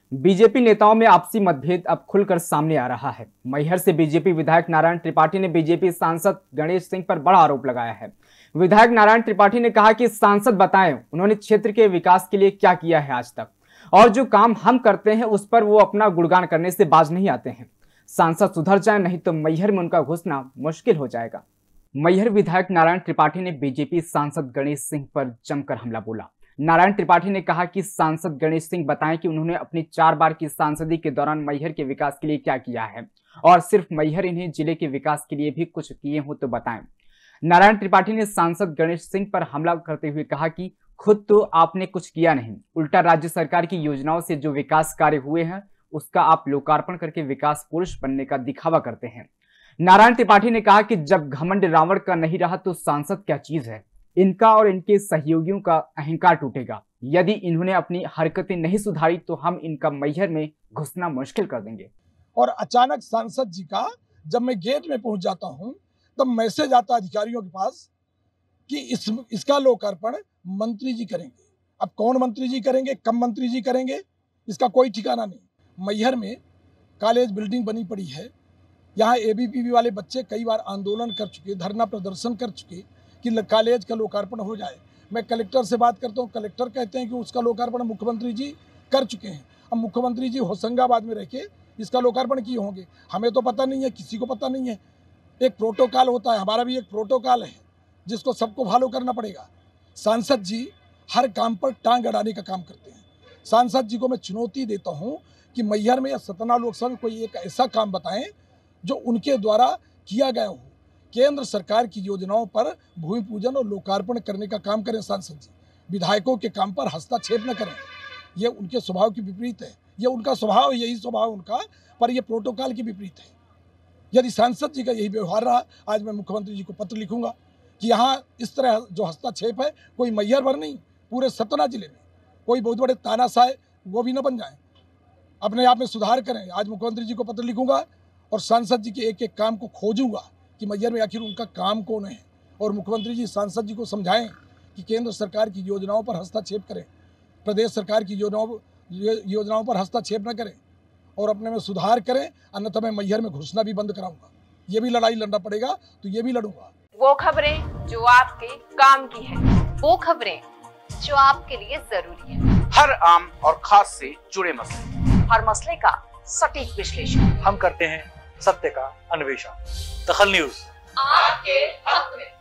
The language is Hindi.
बीजेपी नेताओं में आपसी मतभेद अब खुलकर सामने आ रहा है। मैहर से बीजेपी विधायक नारायण त्रिपाठी ने बीजेपी सांसद गणेश सिंह पर बड़ा आरोप लगाया है। विधायक नारायण त्रिपाठी ने कहा कि सांसद बताएं उन्होंने क्षेत्र के विकास के लिए क्या किया है आज तक, और जो काम हम करते हैं उस पर वो अपना गुणगान करने से बाज नहीं आते हैं। सांसद सुधर जाए, नहीं तो मैहर में उनका घुसना मुश्किल हो जाएगा। मैहर विधायक नारायण त्रिपाठी ने बीजेपी सांसद गणेश सिंह पर जमकर हमला बोला। नारायण त्रिपाठी ने कहा कि सांसद गणेश सिंह बताएं कि उन्होंने अपनी 4 बार की सांसदी के दौरान मैहर के विकास के लिए क्या किया है, और सिर्फ मैहर इन्हें जिले के विकास के लिए भी कुछ किए हो तो बताएं। नारायण त्रिपाठी ने सांसद गणेश सिंह पर हमला करते हुए कहा कि खुद तो आपने कुछ किया नहीं, उल्टा राज्य सरकार की योजनाओं से जो विकास कार्य हुए हैं उसका आप लोकार्पण करके विकास पुरुष बनने का दिखावा करते हैं। नारायण त्रिपाठी ने कहा कि जब घमंड रावण का नहीं रहा तो सांसद क्या चीज है। इनका और इनके सहयोगियों का अहंकार टूटेगा। यदि इन्होंने अपनी हरकतें नहीं सुधारी तो हम इनका मैहर में घुसना मुश्किल कर देंगे। और अचानक सांसद जी का जब मैं गेट में पहुंच जाता हूं तब मैसेज आता अधिकारियों के पास कि इसका लोकार्पण मंत्री जी करेंगे। अब कौन मंत्री जी करेंगे, कब मंत्री जी करेंगे, इसका कोई ठिकाना नहीं। मैहर में कॉलेज बिल्डिंग बनी पड़ी है। यहाँ एबीपीवी वाले बच्चे कई बार आंदोलन कर चुके, धरना प्रदर्शन कर चुके कि कॉलेज का लोकार्पण हो जाए। मैं कलेक्टर से बात करता हूँ, कलेक्टर कहते हैं कि उसका लोकार्पण मुख्यमंत्री जी कर चुके हैं। अब मुख्यमंत्री जी होशंगाबाद में रह के इसका लोकार्पण किए होंगे, हमें तो पता नहीं है, किसी को पता नहीं है। एक प्रोटोकॉल होता है, हमारा भी एक प्रोटोकॉल है जिसको सबको फॉलो करना पड़ेगा। सांसद जी हर काम पर टांग अड़ाने का काम करते हैं। सांसद जी को मैं चुनौती देता हूँ कि मैहर में या सतना लोकसभा में कोई एक ऐसा काम बताएं जो उनके द्वारा किया गया हो। केंद्र सरकार की योजनाओं पर भूमि पूजन और लोकार्पण करने का काम करें सांसद जी। विधायकों के काम पर हस्तक्षेप न करें, ये उनके स्वभाव के विपरीत है। ये उनका स्वभाव, यही स्वभाव उनका, पर यह प्रोटोकॉल के विपरीत है। यदि सांसद जी का यही व्यवहार रहा, आज मैं मुख्यमंत्री जी को पत्र लिखूंगा कि यहाँ इस तरह जो हस्तक्षेप है कोई मैहर भर नहीं, पूरे सतना जिले में कोई बहुत बड़े तानाशाह वो भी न बन जाए, अपने आप में सुधार करें। आज मुख्यमंत्री जी को पत्र लिखूंगा और सांसद जी के एक एक काम को खोजूंगा कि मैहर में आखिर उनका काम कौन है, और मुख्यमंत्री जी सांसद जी को समझाएं कि केंद्र सरकार की योजनाओं पर हस्तक्षेप करें, प्रदेश सरकार की योजनाओं पर हस्तक्षेप न करें और अपने में सुधार करें, अन्यथा मैं मैहर में घुसना भी बंद कराऊंगा। ये भी लड़ाई लड़ना पड़ेगा तो ये भी लड़ूंगा। वो खबरें जो आपके काम की है, वो खबरें जो आपके लिए जरूरी है, हर आम और खास से जुड़े मसले, हर मसले का सटीक विश्लेषण हम करते हैं, सत्य का अन्वेषण। दखल न्यूज आपके हक में।